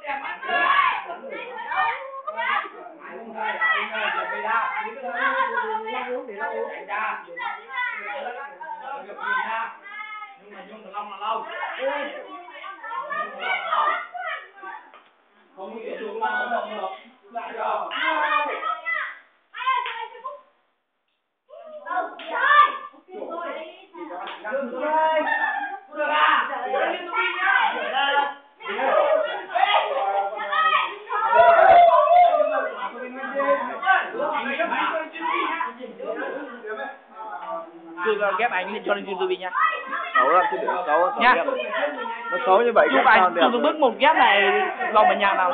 Ghép anh lên cho lên YouTube nha. Xấu lắm chứ, xấu nha. Nó xấu như vậy chúc anh từng bước một ghép này lòng bản nhạc nào.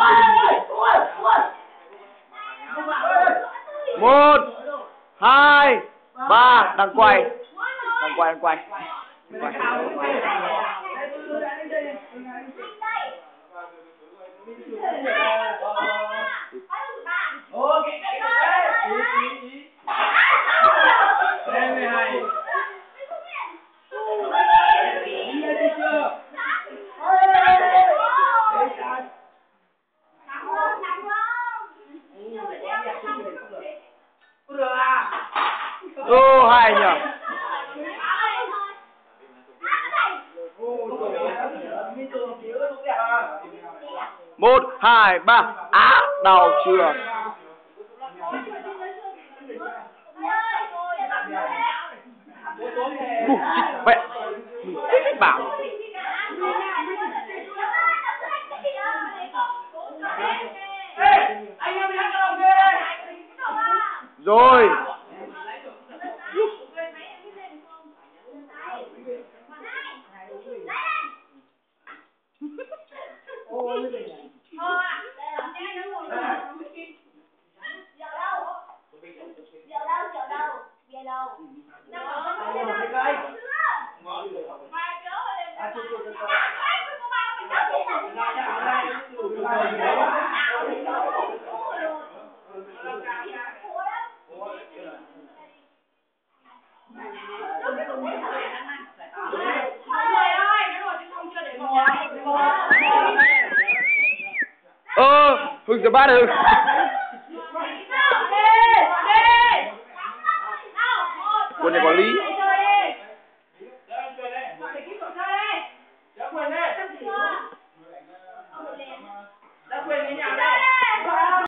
1 2 3 đang quay. Ô hay nhỉ. 1 2 3 á đau chưa. Mẹ thích bảo rồi. Hưng sẽ bắt được. Quân này quản lý.